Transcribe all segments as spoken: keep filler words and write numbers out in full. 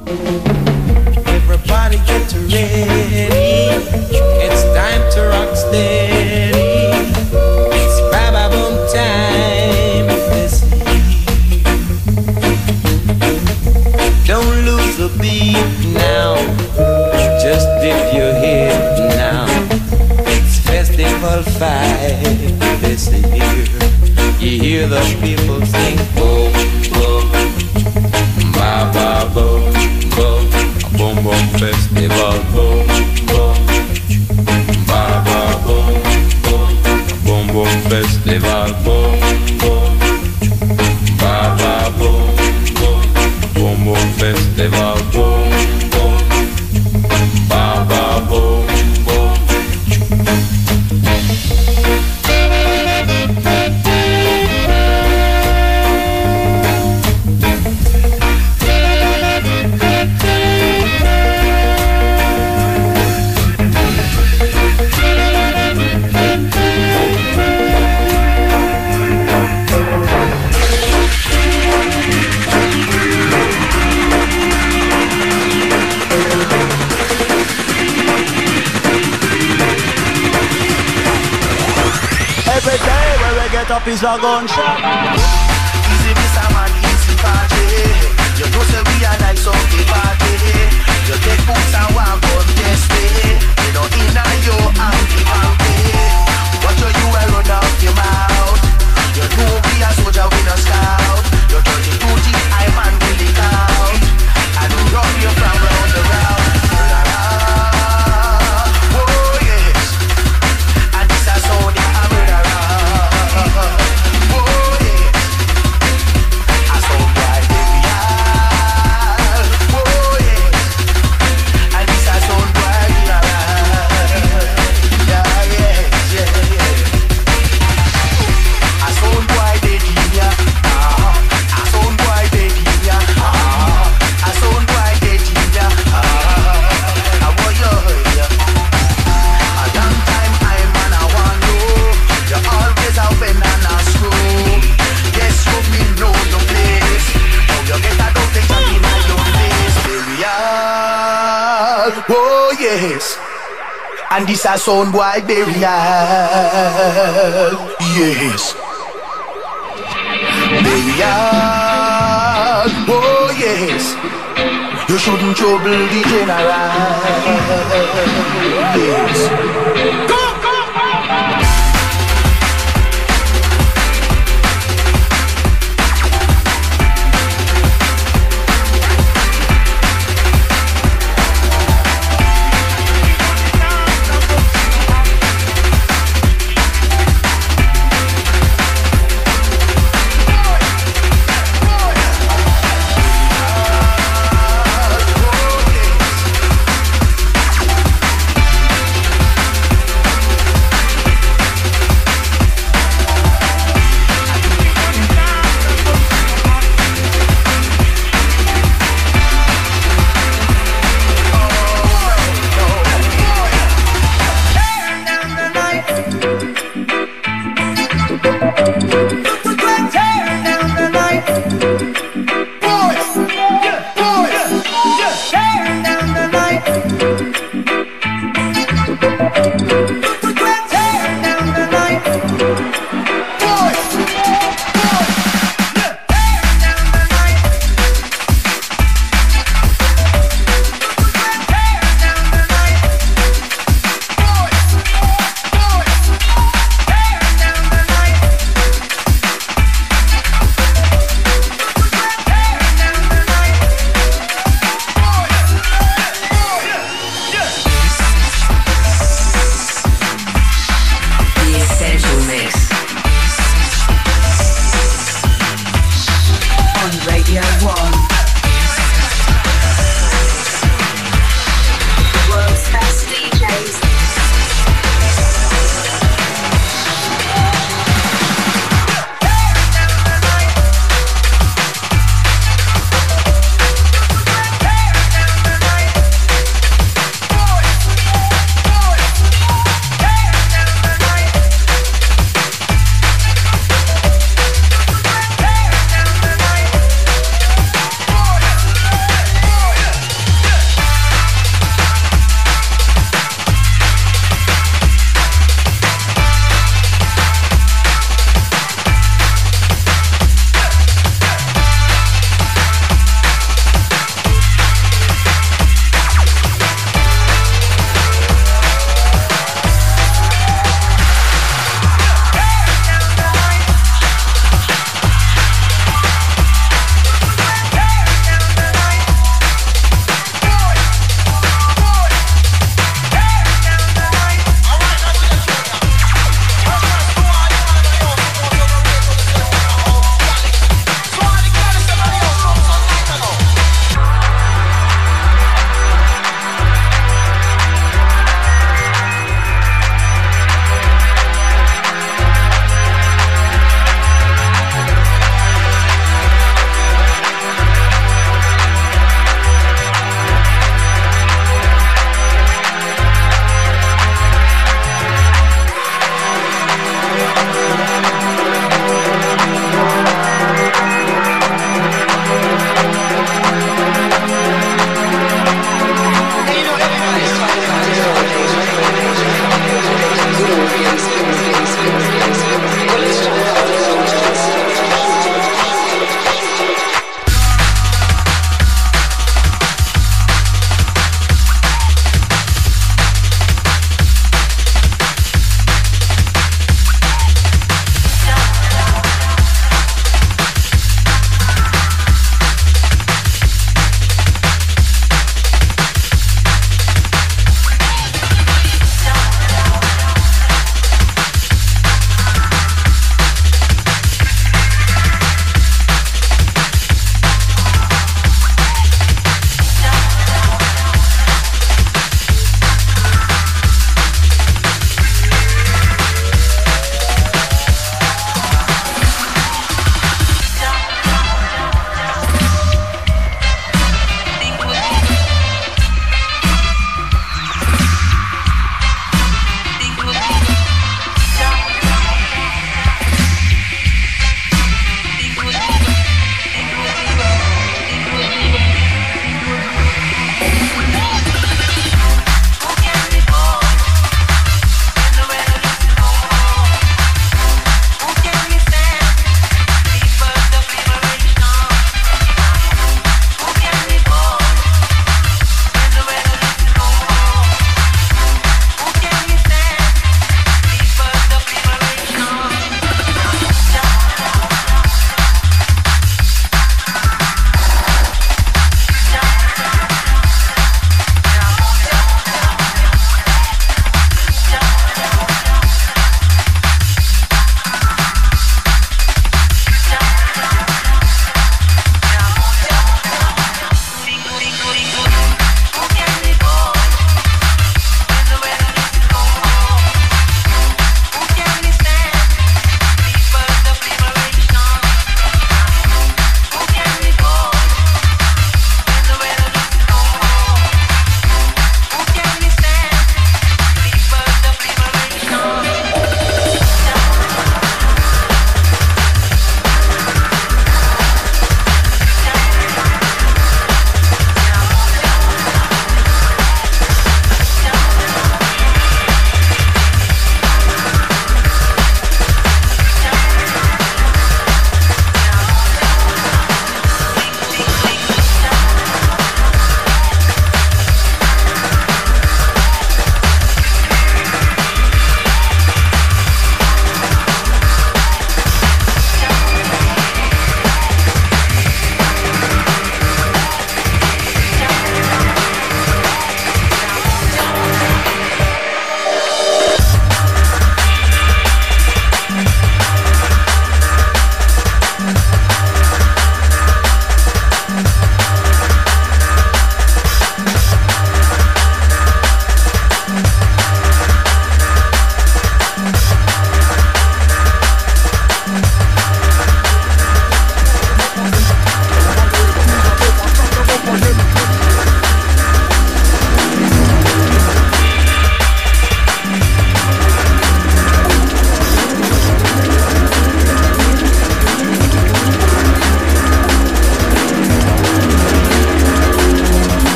Everybody get ready. It's time to rock steady. It's Baba Boom time. This don't lose the beat now. Just dip your head now. It's Festival Five this year. You hear the people sing boom boom, ba ba boom boom, boom boom festival boom boom, ba ba boom boom, boom boom festival boom boom, ba ba boom boom, boom boom festival boom boom, ba ba boom boom. Every day when we get up is a gunshot. Easy Mister Man, easy party. You know say we are nice on the party. You take boots and walk on testing. You know in a yo hanky panky. Watch how you will run out your mouth. You know we a soldier, we no scout. You thirty-two G, I man really count. And we run you from round and round. Oh yes. And this a sound in America. Oh yes. I saw white baby. Oh yes. And this a sound white. Yeah, yes, yeah, yeah. I saw white baby. Ah, I saw white baby. Ah, I saw white baby. Ah, I want you. A long time I man I want know. You always a bend and a screw. Yes, you me know your place. Now you get a double jump in your face, burial. Oh yes, and this a sound boy burial. Yes, burial. Oh yes, you shouldn't trouble the general. Yes.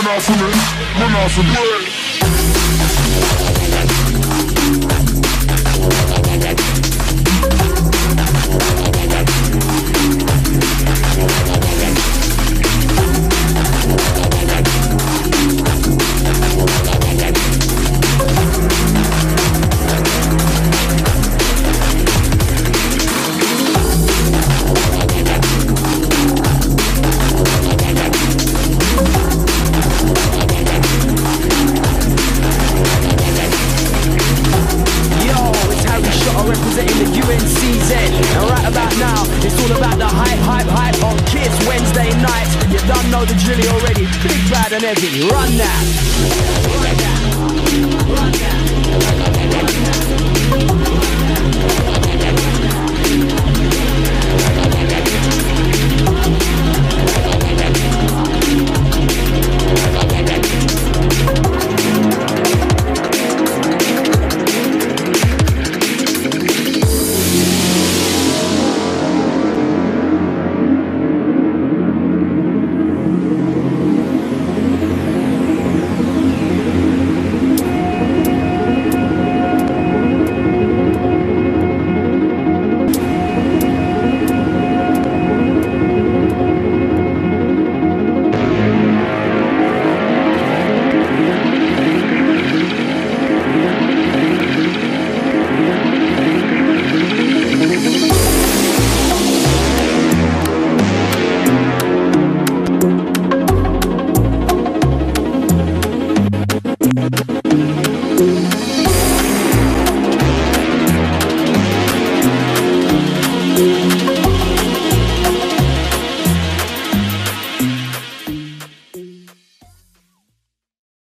run off of me, run off of me. And heavy, run that. Run that. Run